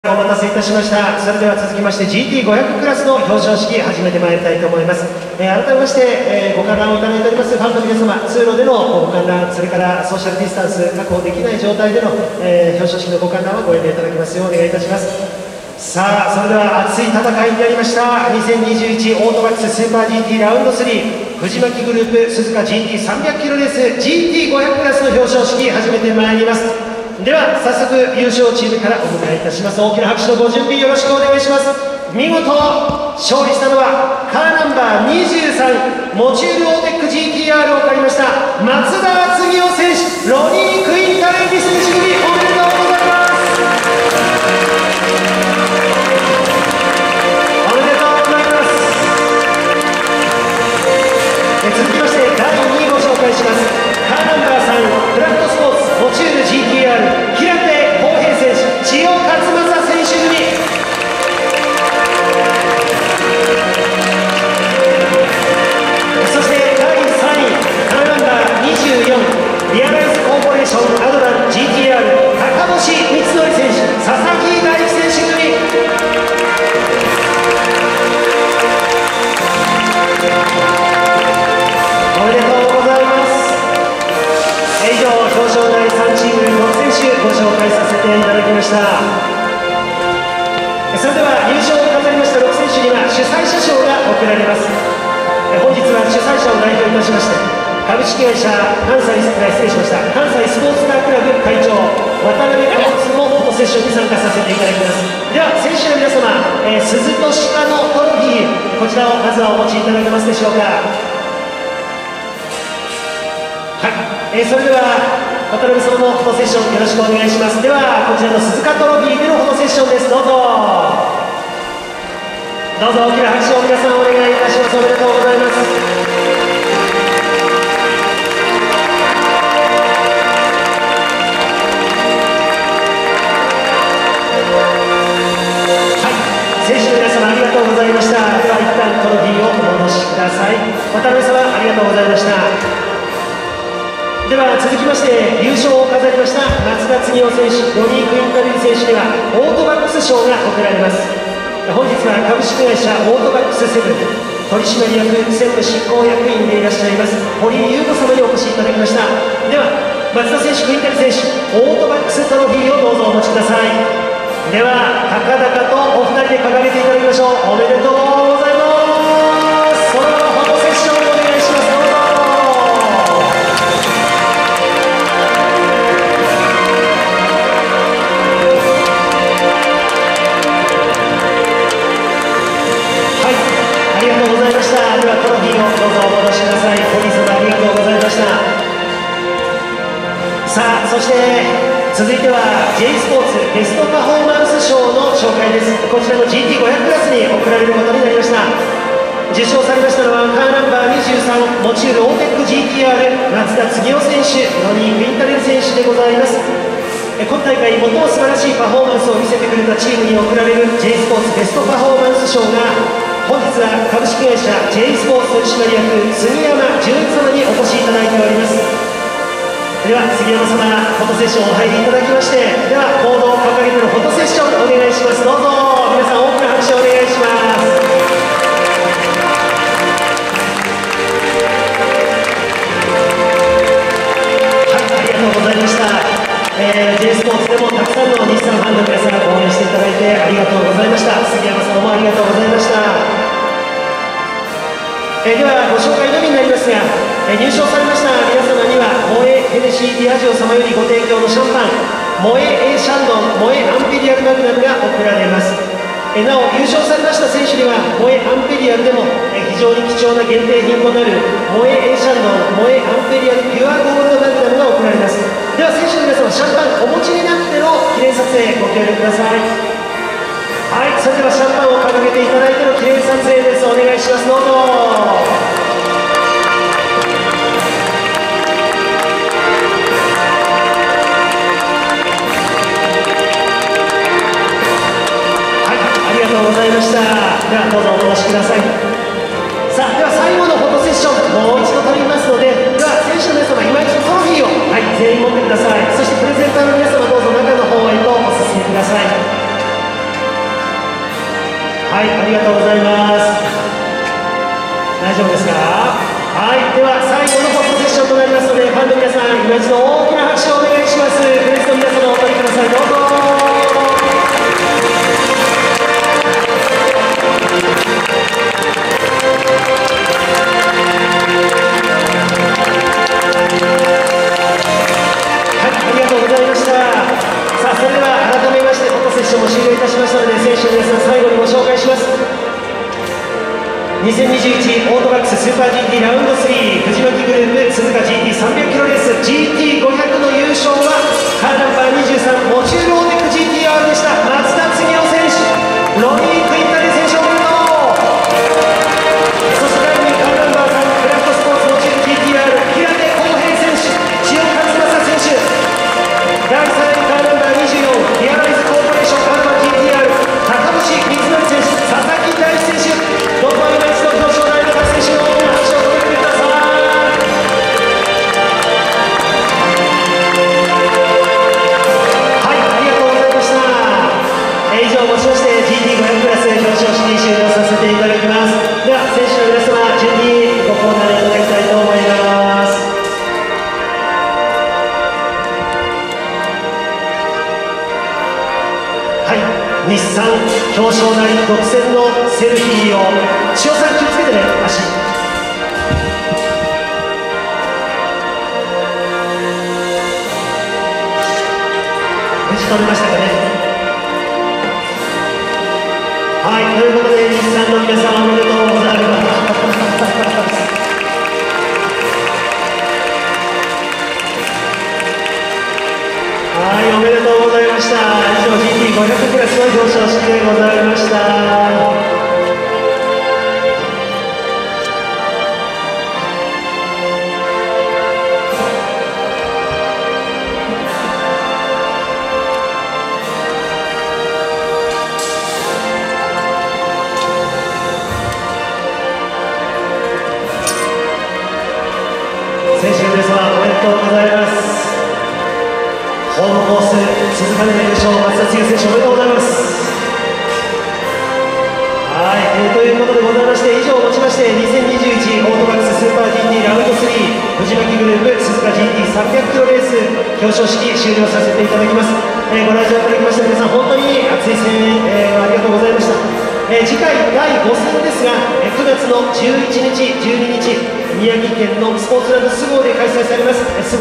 お待たせいたしました。それでは続きまして GT500 クラスの表彰式始めてまいりたいと思います。改めまして、ご観覧をいただいておりますファンの皆様、通路でのご観覧、それからソーシャルディスタンス確保できない状態での、表彰式のご観覧はご遠慮いただきますようお願いいたします。さあ、それでは熱い戦いになりました2021オートバックススーパー GT ラウンド3藤巻グループ鈴鹿 GT300 キロレース GT500 クラスの表彰式始めてまいります。では早速優勝チームからお迎えいたします。大きな拍手のご準備よろしくお願いします。見事勝利したのはカーナンバー23モチュールオーテック GTR を借りました松田篤夫選手、ロニー・クインタレンディ選手組、おめでとうございます。おめでとうございます。続きまして第2位ご紹介します。カーナンバー3クラフトスポーツモチュール GTR 平手浩平選手、千代勝正選手組、そして第3位カーナンバー24リアライズコーポレーションアドラン GTR 高星光則選手、佐々木大樹選手組、おめでとうございます。以上、表彰台3チーム6選手ご紹介させていただきました。それでは優勝を飾りました6選手には主催者賞が贈られます。本日は主催者を代表いたしまして株式会社関西失礼しました関西スポーツカークラブ会長渡辺貨物もフォトセッションに参加させていただきます。では選手の皆様、鈴と鹿のトロフィー、こちらをまずはお持ちいただけますでしょうか。はい、それでは渡辺様のフォトセッションよろしくお願いします。ではこちらの鈴鹿トロフィーでのフォトセッションです。どうぞどうぞ大きな拍手を皆さんお願いいたします。おめでとうございます。はい、選手の皆様ありがとうございました。では一旦トロフィーをお戻しください。渡辺様ありがとうございました。では続きまして優勝を飾りました松田次夫選手、ロニー・クインタレル選手にはオートバックス賞が贈られます。本日は株式会社オートバックス7取締役専務執行役員でいらっしゃいます堀井優子様にお越しいただきました。では松田選手、クインタレル選手、オートバックストロフィーをどうぞお持ちください。では高々とお二人で掲げていただきましょう。おめでとうございます。それではフォトセッションをお願いします。どうぞ。ありがとうございました。ではトロフィーをどうぞお戻しください。堀井様ありがとうございました。さあそして続いては J スポーツベストパフォーマンス賞の紹介です。こちらの GT500 クラスに贈られることになりました。受賞されましたのはカーナンバー23モチュールオーテック GTR 松田次夫選手、ロニー・クインタレル選手でございます。今大会最も素晴らしいパフォーマンスを見せてくれたチームに贈られる J スポーツベストパフォーマンス賞が本日は株式会社 J スポーツ取締役杉山純一様にお越しいただいております。では杉山様、フォトセッションお入りいただきまして、ではボードを掲げてのフォトセッションお願いします。どうぞ皆さん大きな拍手をお願いします。はい、ありがとうございました。J スポーツでもたくさんの日産ファンの皆さん応援していただいてありがとうございました。杉山様もありがとうございました。ではご紹介のみになりますが、入賞されました皆様にはモエヘネシー・ディアジオ様よりご提供のシャンパンモエ・エ・シャンドンモエ・アンペリアル・マグナムが贈られます。なお優勝されました選手にはモエ・アンペリアルでも非常に貴重な限定品となるモエ・エ・シャンドンモエ・アンペリアル・ピュアゴールド・マグナムが贈られます。では選手の皆様、シャンパンお持ちになっての記念撮影ご協力ください。はい、それではシャンパンを掲げていただいての記念撮影です。お願いします。どうぞ。ありがとうございました。ではどうぞお戻しください。さあでは最後のフォトセッションもう一度撮りますので、では選手の皆様今一度トロフィーを、はい、全員持ってください。そしてプレゼンターの皆様どうぞ中の方へとお進みください。 はい、ありがとうございます。大丈夫ですか？はい、では最後のフォトセッションとなりますので、ファンの皆さん、今一度大きな拍手をお願いします。プレスの皆様お取りください。どうぞ。も終了いたしましたので、選手の皆さん最後にご紹介します。2021オートバックススーパー GT ラウンド3藤巻グループ鈴鹿 GT300 キロレース GT500 の優勝はカーナンバー23モチュールオーテック GTR でした。松田次郎選手、ロニー・クインタレ選手おめでとう。そして第2位カーナンバー3クラフトスポーツモチュール GTR 平手康平選手、千代和正選手。第3位カーナンバー24リアライズコーポレーションカーナンバー GTR 高橋光則選手、佐々木大地選手、どこまでも一度表彰台の各選手の大きな拍手をお届けください。はい、ありがとうございました。以上をもちまして GT500 クラス表彰式終了させていただきます。では選手の皆様順にご交代いただきたいと思います。はい、日産表彰台独占のセルフィーを千代さん気をつけてね。足無事取れましたかね。はい、ということで日産の皆さんおめでとうございます。はい、おめでとうございました。以上 GT500 クラスの表彰式でございました。選手の皆様おめでとうございます。ホームコース鈴鹿での優勝、松田次郎選手おめでとうございます。はい、ということでございまして、以上をもちまして2021オートバックススーパー GT ラウンド3藤巻グループ鈴鹿 GT300 キロレース表彰式終了させていただきます。ご来場いただきました皆さん本当に熱い声援、ありがとうございました。次回第5戦ですが9月の11日、12日宮城県のスポーツランド菅生で開催されます。